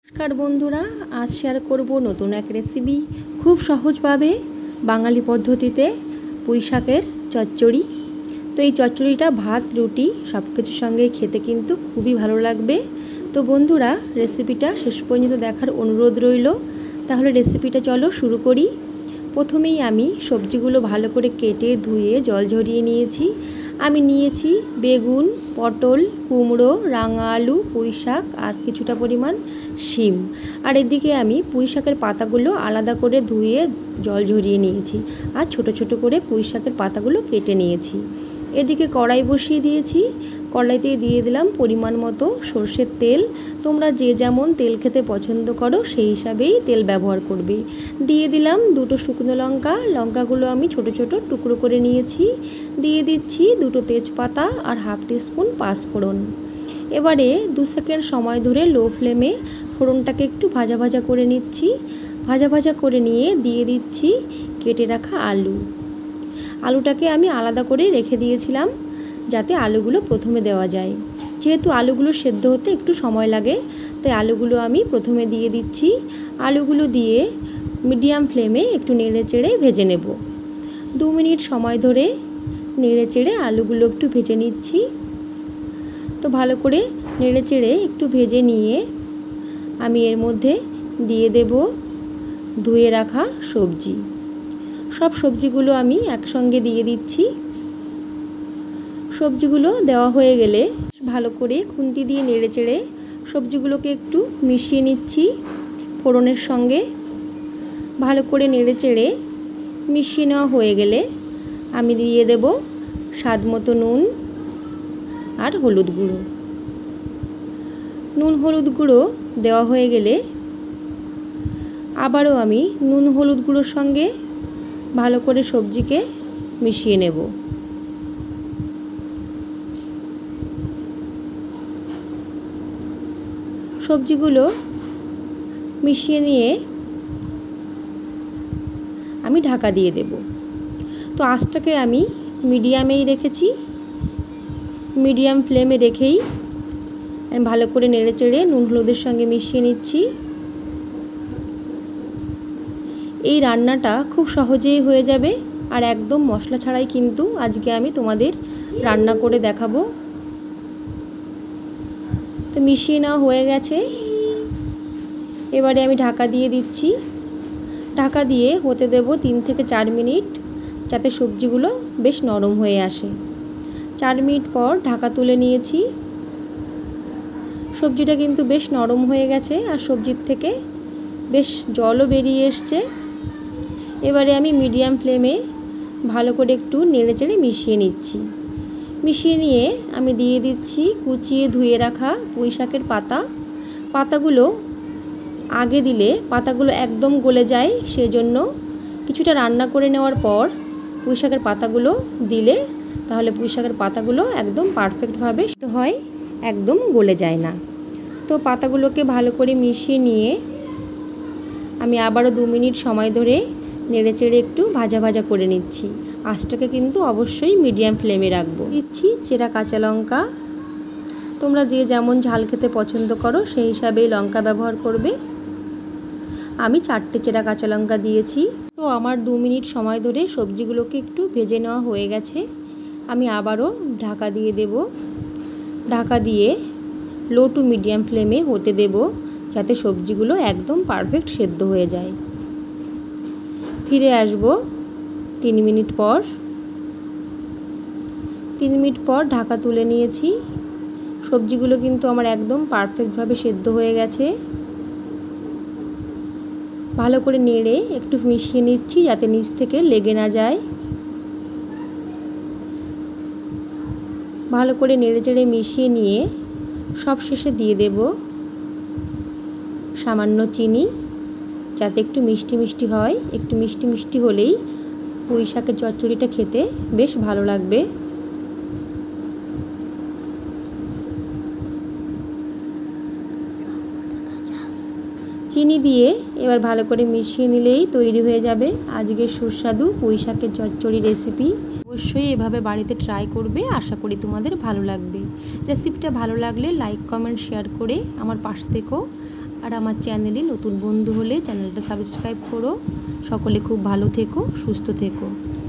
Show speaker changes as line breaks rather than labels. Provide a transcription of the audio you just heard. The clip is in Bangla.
नमस्कार बंधुरा आज शेयर करब नतून एक रेसिपि खूब सहजभावे बांगाली पद्धतिते पुঁই শাকের चच्चड़ी। तो ये चच्चड़ीटा भात रुटी सबकिछुर संगे खेते किन्तु खूबই भालो लागबे। तो बंधुरा रेसिपिटा शेष पर्यन्त देखार अनुरोध रइलो। ताहले रेसिपिटा चलो शुरू करी। प्रथमेई आमी सब्जिगुलो भालो करे केटे धुए जल झरिए निएछि। आमी निएछि बेगुन, पटल, कुमड़ो, रांगा आलू, पुঁই শাক और किछुटा परिमाण शिम। और एदिके आमी पुঁই শাকের पातागुलो आलादा करे धुए जल झरिए निएछि और छोटो छोटो करे पुঁই শাকের पातागुलो केटे निएछि। एदिके कड़ाई बसिए दिएछि। कड़ाईते दिए दिलाम परिमाण मतो सर्षेर तेल। तोमरा जे जेमन तेल खेते पछंद करो सेई हिसाबेई तेल व्यवहार करबे। दिए दिलाम दुटो शुकनो लंका। लंकागुलो आमी छोटो छोटो टुकरो करे निएछि। दिए दिচ্ছি दुटो तेजपाता और हाफ टीस्पुन पाँचफोड़न। एबारे 2 सेकेंड समय धरे लो फ्लेमे फोड़नटाके एकटु भाजा भाजा करे निচ্ছি। भाजा भाजा करे निये दिए दिচ্ছি केटे राखा आलू। आलूटाके आमी आलादा करे रेखे दिएছিলাম যাতে আলুগুলো প্রথমে দেওয়া যায়। যেহেতু আলুগুলো সেদ্ধ হতে একটু সময় লাগে তাই আলুগুলো আমি প্রথমে দিয়ে দিচ্ছি। আলুগুলো দিয়ে মিডিয়াম ফ্লেমে একটু নেড়ে চেড়ে ভেজে নেব। 2 মিনিট সময় ধরে নেড়ে চেড়ে আলুগুলো একটু ভেজে নিচ্ছি। তো ভালো করে নেড়ে চেড়ে একটু ভেজে নিয়ে আমি এর মধ্যে দিয়ে দেব ধুয়ে রাখা সবজি। সব সবজিগুলো আমি একসঙ্গে দিয়ে দিচ্ছি। সবজিগুলো দেওয়া হয়ে গেলে ভালো করে খুন্তি দিয়ে নেড়ে চেড়ে সবজিগুলোকে একটু মিশিয়ে নিচ্ছি ফোড়নের সঙ্গে। ভালো করে নেড়ে চেড়ে মিশিয়ে নেওয়া হয়ে গেলে আমি দিয়ে দেব স্বাদ মতো নুন আর হলুদ গুঁড়ো। নুন হলুদ গুঁড়ো দেওয়া হয়ে গেলে আবারও আমি নুন হলুদ গুঁড়োর সঙ্গে ভালো করে সবজিকে মিশিয়ে নেব। সবজিগুলো মিশিয়ে নিয়ে আমি ঢাকা দিয়ে দেব। তো আঁচটাকে আমি মিডিয়ামেই রেখেছি। মিডিয়াম ফ্লেমে রেখেই আমি ভালো করে নেড়ে চেড়ে নুন হলুদের সঙ্গে মিশিয়ে নিচ্ছি। এই রান্নাটা খুব সহজেই হয়ে যাবে আর একদম মশলা ছাড়াই কিন্তু আজকে আমি তোমাদের রান্না করে দেখাবো। তো মিশিয়ে নেওয়া হয়ে গেছে। এবারে আমি ঢাকা দিয়ে দিচ্ছি। ঢাকা দিয়ে হতে দেব 3 থেকে 4 মিনিট যাতে সবজিগুলো বেশ নরম হয়ে আসে। 4 মিনিট পর ঢাকা তুলে নিয়েছি। সবজিটা কিন্তু বেশ নরম হয়ে গেছে আর সবজির থেকে বেশ জলও বেরিয়ে এসছে। এবারে আমি মিডিয়াম ফ্লেমে ভালো করে একটু নেড়ে চেড়ে মিশিয়ে নিচ্ছি। মিশিয়ে নিয়ে আমি দিয়ে দিচ্ছি কুচিয়ে ধুয়ে রাখা পুঁই শাকের পাতা। পাতাগুলো আগে দিলে পাতাগুলো একদম গলে যায়, সেজন্য কিছুটা রান্না করে নেওয়ার পর পুঁই শাকের পাতাগুলো দিলে তাহলে পুঁই শাকের পাতাগুলো একদম পারফেক্টভাবে হয়, একদম গলে যায় না। তো পাতাগুলোকে ভালো করে মিশিয়ে নিয়ে আমি আবারও 2 মিনিট সময় ধরে নেড়ে চেড়ে একটু ভাজা ভাজা করে নিচ্ছি। আঁচটাকে কিন্তু অবশ্যই মিডিয়াম ফ্লেমে রাখবো। দিচ্ছি চেরা কাঁচা লঙ্কা। তোমরা যে যেমন ঝাল খেতে পছন্দ করো সেই হিসাবেই লঙ্কা ব্যবহার করবে। আমি 4টে চেরা কাঁচা লঙ্কা দিয়েছি। তো আমার 2 মিনিট সময় ধরে সবজিগুলোকে একটু ভেজে নেওয়া হয়ে গেছে। আমি আবারও ঢাকা দিয়ে দেব। ঢাকা দিয়ে লো টু মিডিয়াম ফ্লেমে হতে দেব যাতে সবজিগুলো একদম পারফেক্ট সেদ্ধ হয়ে যায়। ফিরে আসব 3 মিনিট পর। 3 মিনিট পর ঢাকা তুলে নিয়েছি। সবজিগুলো কিন্তু আমার একদম পারফেক্টভাবে সেদ্ধ হয়ে গেছে। ভালো করে নেড়ে একটু মিশিয়ে নিচ্ছি যাতে নিচ থেকে লেগে না যায়। ভালো করে নেড়ে চেড়ে মিশিয়ে নিয়ে সব শেষে দিয়ে দেব সামান্য চিনি যাতে একটু মিষ্টি মিষ্টি হয়। একটু মিষ্টি মিষ্টি হলেই পুঁই শাকের চচ্চড়িটা খেতে বেশ ভালো লাগবে। চিনি দিয়ে এবার ভালো করে মিশিয়ে নিলেই তৈরি হয়ে যাবে আজকের সুস্বাদু পুঁই শাকের চচ্চড়ি রেসিপি। অবশ্যই এভাবে বাড়িতে ট্রাই করবে, আশা করি তোমাদের ভালো লাগবে। রেসিপিটা ভালো লাগলে লাইক কমেন্ট শেয়ার করে আমার পাশে থেকো। আর আমার চ্যানেলে নতুন বন্ধু হলে চ্যানেলটা সাবস্ক্রাইব করো। সকলে খুব ভালো থেকো, সুস্থ থেকো।